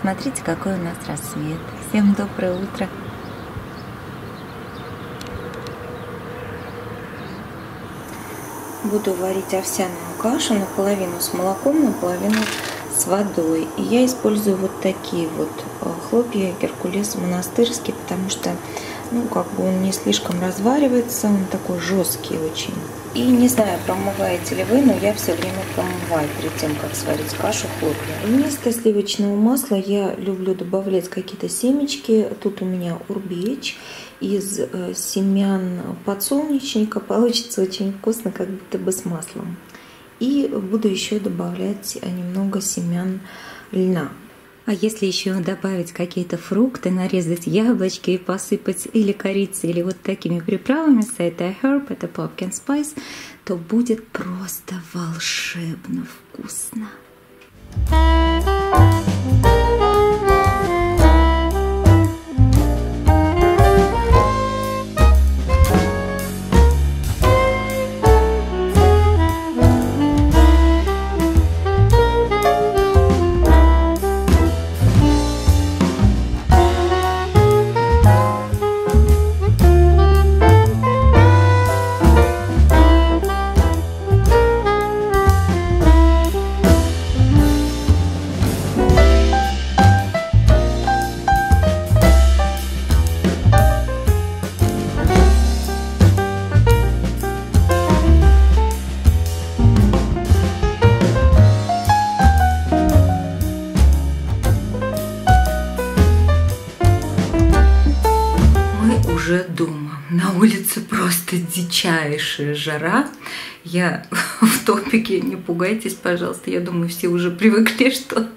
Посмотрите, какой у нас рассвет. Всем доброе утро. Буду варить овсяную кашу наполовину с молоком, наполовину с водой. И я использую вот такие вот хлопья Геркулес монастырский, потому что, он не слишком разваривается, он такой жесткий очень. И не знаю, промываете ли вы, но я все время промываю перед тем, как сварить кашу хлопья. Вместо сливочного масла я люблю добавлять какие-то семечки. Тут у меня урбеч из семян подсолнечника. Получится очень вкусно, как будто бы с маслом. И буду еще добавлять немного семян льна. А если еще добавить какие-то фрукты, нарезать яблочки и посыпать или корицей, или вот такими приправами, сайта Herb, это Pumpkin Spice, то будет просто волшебно вкусно. Уже дома. На улице просто дичайшая жара. Я в топике, не пугайтесь, пожалуйста. Я думаю, все уже привыкли, что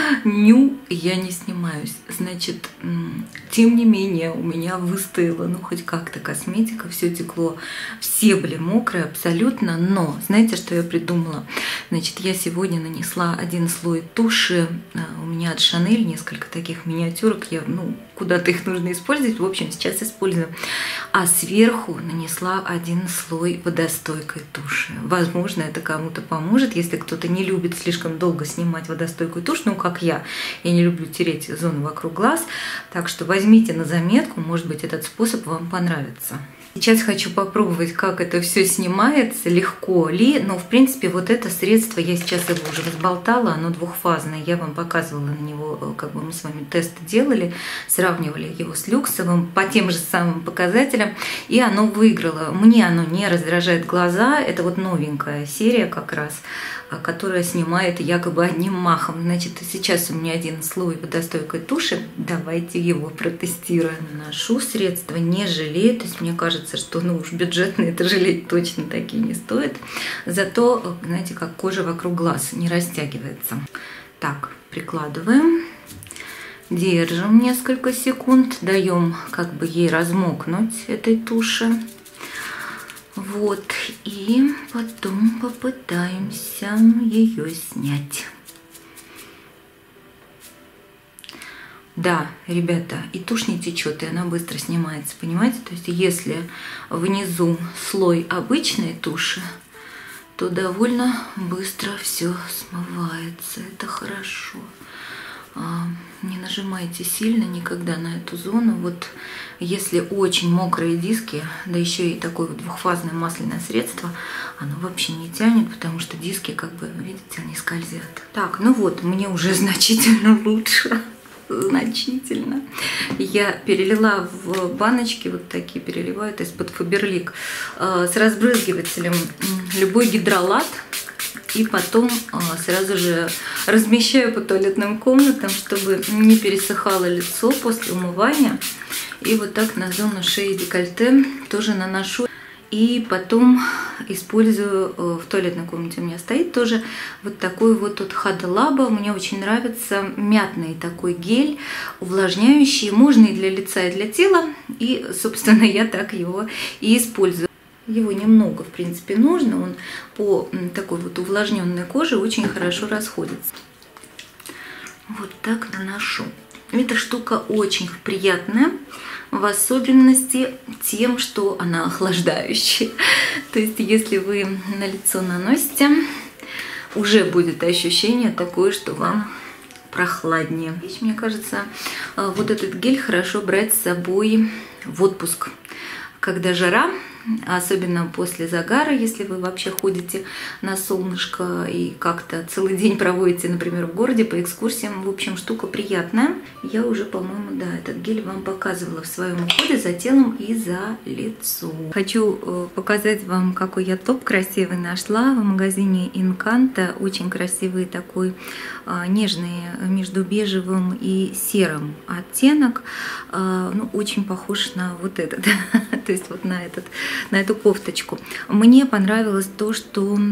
я не снимаюсь. Значит, тем не менее, у меня выстояла, хоть как-то косметика, все текло. Все были мокрые абсолютно, но знаете, что я придумала? Значит, я сегодня нанесла один слой туши. У меня от Шанель несколько таких миниатюрок. Куда-то их нужно использовать. В общем, сейчас использую. А сверху нанесла один слой водостойкой туши. Возможно, это кому-то поможет, если кто-то не любит слишком долго снимать водостойкую тушь, как я. Я не люблю тереть зону вокруг глаз. Так что возьмите на заметку, может быть, этот способ вам понравится. Сейчас хочу попробовать, как это все снимается, легко ли, но в принципе вот это средство, я сейчас его уже разболтала, оно двухфазное, я вам показывала на него, мы с вами тест делали, сравнивали его с люксовым по тем же самым показателям, и оно выиграло. Мне оно не раздражает глаза, это вот новенькая серия как раз, которая снимает якобы одним махом. Значит, сейчас у меня один слой водостойкой туши, давайте его протестируем. Наношу средства, не жалею, то есть мне кажется, что уж бюджетные это жалеть точно такие не стоит. Зато, знаете, как кожа вокруг глаз не растягивается. Так, прикладываем, держим несколько секунд, даем ей размокнуть этой туши. Вот, и потом попытаемся ее снять. Да, ребята, и тушь не течет, и она быстро снимается, понимаете? То есть, если внизу слой обычной туши, то довольно быстро все смывается. Это хорошо. Не нажимайте сильно никогда на эту зону. Вот если очень мокрые диски, да еще и такое вот двухфазное масляное средство, оно вообще не тянет, потому что диски, видите, они скользят. Так, мне уже значительно лучше. Значительно. Я перелила в баночки, вот такие переливают из-под Фаберлик, с разбрызгивателем любой гидролат. И потом сразу же размещаю по туалетным комнатам, чтобы не пересыхало лицо после умывания. И вот так на зону шеи и декольте тоже наношу. И потом использую в туалетной комнате, у меня стоит тоже вот такой вот тут Хаделаба. Мне очень нравится мятный такой гель, увлажняющий. Можно и для лица, и для тела. И, собственно, я так его и использую. Его немного, в принципе, нужно. Он по такой вот увлажненной коже очень хорошо расходится. Вот так наношу. Эта штука очень приятная, в особенности тем, что она охлаждающая. То есть, если вы на лицо наносите, уже будет ощущение такое, что вам прохладнее. Мне кажется, вот этот гель хорошо брать с собой в отпуск, когда жара, особенно после загара, если вы вообще ходите на солнышко и как-то целый день проводите, например, в городе по экскурсиям. В общем, штука приятная. Я уже, по-моему, да, этот гель вам показывала в своем уходе за телом и за лицом. Хочу показать вам, какой я топ красивый нашла в магазине Инканто. Очень красивый такой нежный между бежевым и серым оттенок. Ну, очень похож на вот этот, то есть вот на эту кофточку. Мне понравилось то, что у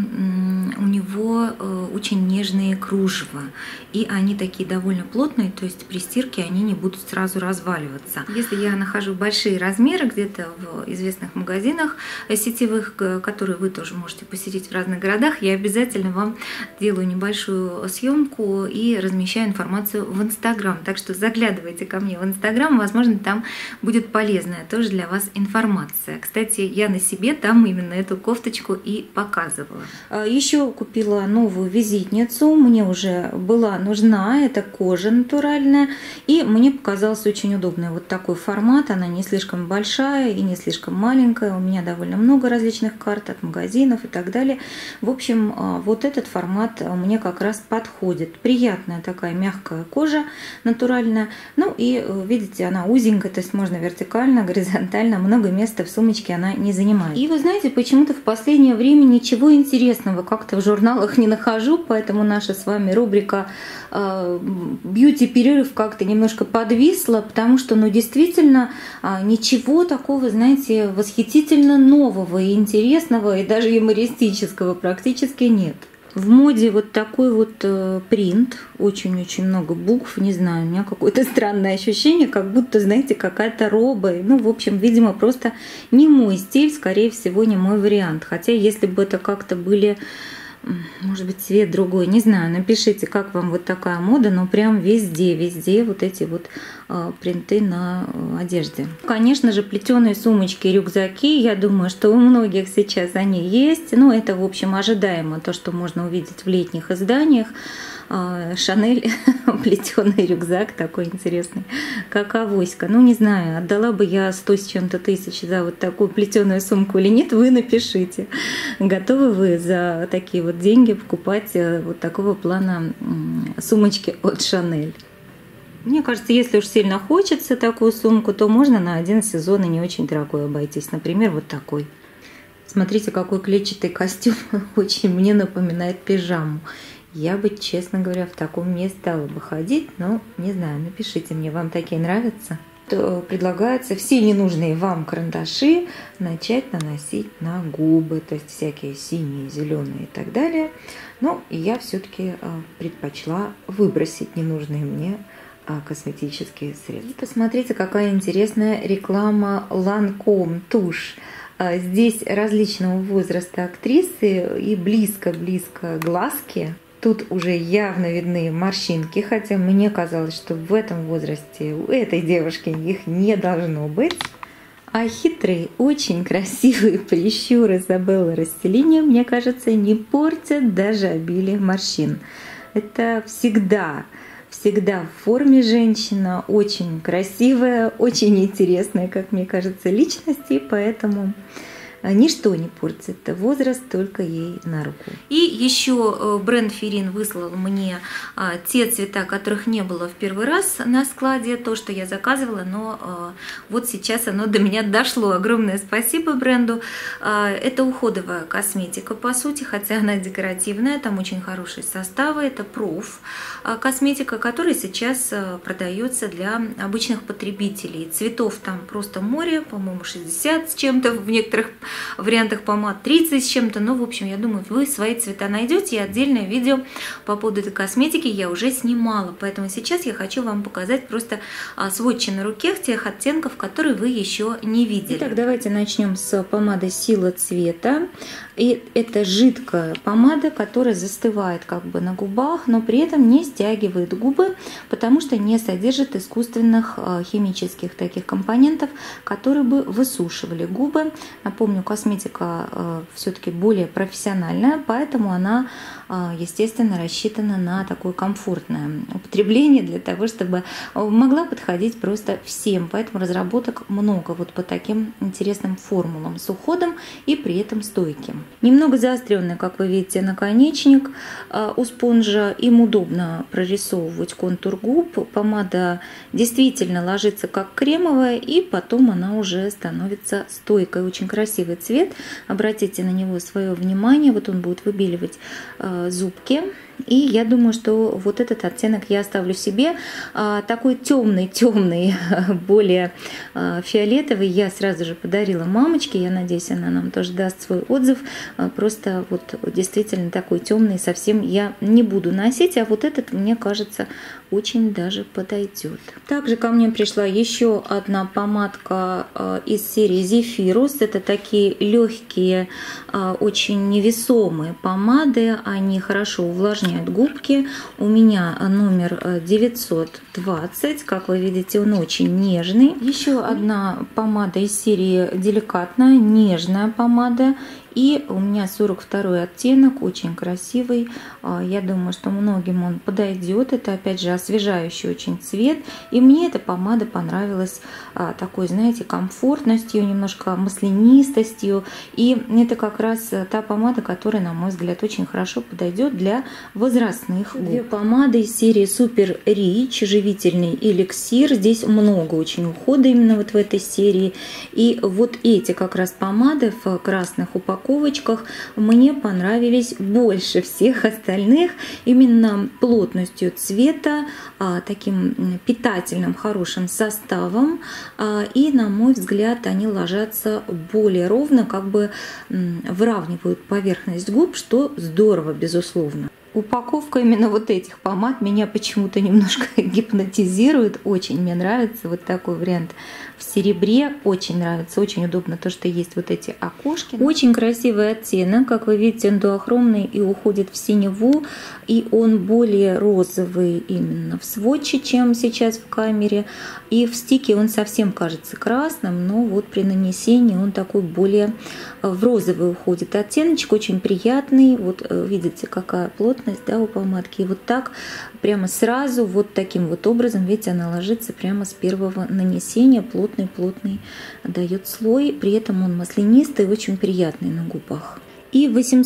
него очень нежные кружева, и они такие довольно плотные, то есть при стирке они не будут сразу разваливаться. Если я нахожу большие размеры где-то в известных магазинах сетевых, которые вы тоже можете посетить в разных городах, я обязательно вам делаю небольшую съемку и размещаю информацию в Инстаграм. Так что заглядывайте ко мне в Инстаграм, возможно, там будет полезная тоже для вас информация. Кстати, я на себе там именно эту кофточку и показывала. Еще купила новую визитницу, мне уже была нужна, это кожа натуральная, и мне показалось очень удобный вот такой формат, она не слишком большая и не слишком маленькая, у меня довольно много различных карт от магазинов и так далее. В общем, вот этот формат мне как раз подходит. Приятная такая мягкая кожа натуральная, ну и видите, она узенькая, то есть можно вертикально, горизонтально, много места в сумочке она не занимает. И вы знаете, почему-то в последнее время ничего интересного как-то в журналах не нахожу, поэтому наша с вами рубрика бьюти-перерыв как-то немножко подвисла, потому что, ну, действительно, ничего такого, знаете, восхитительно нового и интересного, и даже юмористического практически нет. В моде вот такой вот принт, очень-очень много букв, не знаю, у меня какое-то странное ощущение, как будто, знаете, какая-то роба. Ну, в общем, видимо, просто не мой стиль, скорее всего, не мой вариант. Хотя, если бы это как-то были, может быть, цвет другой, не знаю, напишите, как вам вот такая мода, но прям везде вот эти вот принты на одежде. Конечно же, плетеные сумочки и рюкзаки, я думаю, что у многих сейчас они есть, ну, это, в общем, ожидаемо, то, что можно увидеть в летних изданиях. Шанель плетеный рюкзак такой интересный, как авоська. Ну, не знаю, отдала бы я 100 с чем-то тысяч за вот такую плетеную сумку или нет, вы напишите. Готовы вы за такие вот деньги покупать вот такого плана сумочки от Шанель? Мне кажется, если уж сильно хочется такую сумку, то можно на один сезон и не очень дорогой обойтись. Например, вот такой. Смотрите, какой клетчатый костюм, очень мне напоминает пижаму. Я бы, честно говоря, в таком не стала бы ходить, но не знаю, напишите мне, вам такие нравятся. То предлагается все ненужные вам карандаши начать наносить на губы, то есть всякие синие, зеленые и так далее. Но я все-таки предпочла выбросить ненужные мне косметические средства. И посмотрите, какая интересная реклама Lancôme тушь. Здесь различного возраста актрисы и близко-близко глазки. Тут уже явно видны морщинки, хотя мне казалось, что в этом возрасте у этой девушки их не должно быть. А хитрые, очень красивые прищуры Изабеллы Ростеллини, мне кажется, не портят даже обилие морщин. Это всегда в форме женщина, очень красивая, очень интересная, как мне кажется, личность, и поэтому ничто не портит возраст, только ей на руку. И еще бренд Ферин выслал мне те цвета, которых не было в первый раз на складе, то, что я заказывала, но вот сейчас оно до меня дошло. Огромное спасибо бренду. Это уходовая косметика, по сути, хотя она декоративная, там очень хорошие составы. Это проф косметика, которая сейчас продается для обычных потребителей. Цветов там просто море, по-моему, 60 с чем-то, в некоторых вариантах помад 30 с чем-то. Но, в общем, я думаю, вы свои цвета найдете. И отдельное видео по поводу этой косметики я уже снимала. Поэтому сейчас я хочу вам показать просто сводчи на руке тех оттенков, которые вы еще не видели. Итак, давайте начнем с помады «Сила цвета». И это жидкая помада, которая застывает как бы на губах, но при этом не стягивает губы, потому что не содержит искусственных химических таких компонентов, которые бы высушивали губы. Напомню, сожалению, косметика все-таки более профессиональная, поэтому она, естественно, рассчитана на такое комфортное употребление для того, чтобы могла подходить просто всем. Поэтому разработок много вот по таким интересным формулам с уходом и при этом стойким. Немного заостренный, как вы видите, наконечник у спонжа. Им удобно прорисовывать контур губ. Помада действительно ложится как кремовая, и потом она уже становится стойкой. Очень красивый цвет. Обратите на него свое внимание. Вот он будет выбеливать зубки. И я думаю, что вот этот оттенок я оставлю себе. Такой темный, более фиолетовый я сразу же подарила мамочке. Я надеюсь, она нам тоже даст свой отзыв. Просто вот действительно такой темный совсем я не буду носить. А вот этот, мне кажется, очень даже подойдет. Также ко мне пришла еще одна помадка из серии Zephyrus. Это такие легкие, очень невесомые помады. Они хорошо увлажняют губки. У меня номер 920. Как вы видите, он очень нежный. Еще одна помада из серии Деликатная, нежная помада. И у меня 42 оттенок, очень красивый. Я думаю, что многим он подойдет. Это, опять же, освежающий очень цвет. И мне эта помада понравилась такой, знаете, комфортностью, немножко маслянистостью. И это как раз та помада, которая, на мой взгляд, очень хорошо подойдет для возрастных губ. Две помады из серии Super Rich, живительный эликсир. Здесь много очень ухода именно вот в этой серии. И вот эти как раз помады в красных упаковках мне понравились больше всех остальных именно плотностью цвета, таким питательным хорошим составом, и, на мой взгляд, они ложатся более ровно, как бы выравнивают поверхность губ, что здорово, безусловно. Упаковка именно вот этих помад меня почему-то немножко гипнотизирует. Очень мне нравится вот такой вариант в серебре. Очень нравится, очень удобно то, что есть вот эти окошки. Очень красивый оттенок. Как вы видите, он дуохромный и уходит в синеву. И он более розовый именно в сводче, чем сейчас в камере. И в стике он совсем кажется красным, но вот при нанесении он такой более в розовый уходит. Оттеночек очень приятный. Вот видите, какая плотность, да, у помадки. И вот так прямо сразу, вот таким вот образом, видите, она ложится прямо с первого нанесения. Плотный дает слой. При этом он маслянистый, очень приятный на губах. И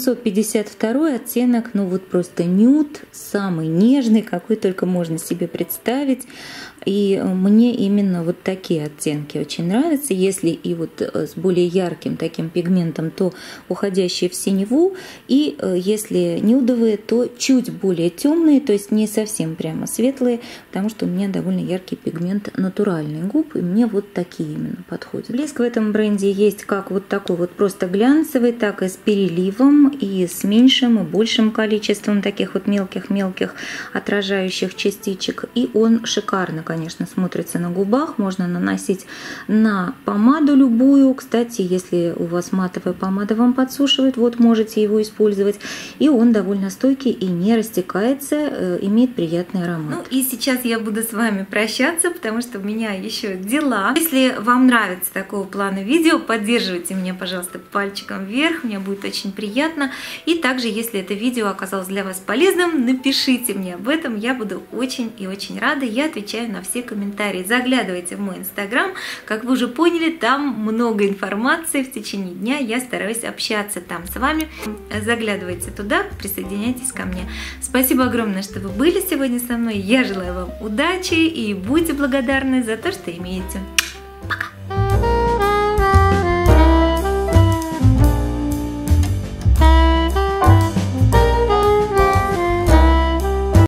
852 оттенок, ну вот просто нюд, самый нежный, какой только можно себе представить. И мне именно вот такие оттенки очень нравятся. Если и вот с более ярким таким пигментом, то уходящие в синеву. И если нюдовые, то чуть более темные, то есть не совсем прямо светлые, потому что у меня довольно яркий пигмент натуральный губ, и мне вот такие именно подходят. Блеск в этом бренде есть как вот такой вот просто глянцевый, так и с переливом, и с меньшим и большим количеством таких вот мелких-мелких отражающих частичек. И он шикарно, конечно, смотрится на губах. Можно наносить на помаду любую. Кстати, если у вас матовая помада вам подсушивает, вот можете его использовать. И он довольно стойкий и не растекается, имеет приятный аромат. Ну и сейчас я буду с вами прощаться, потому что у меня еще дела. Если вам нравится такого плана видео, поддерживайте меня, пожалуйста, пальчиком вверх. Мне будет очень приятно. И также, если это видео оказалось для вас полезным, напишите мне об этом. Я буду очень и очень рада. Я отвечаю на все комментарии. Заглядывайте в мой инстаграм. Как вы уже поняли, там много информации. В течение дня я стараюсь общаться там с вами. Заглядывайте туда, присоединяйтесь ко мне. Спасибо огромное, что вы были сегодня со мной. Я желаю вам удачи и будьте благодарны за то, что имеете.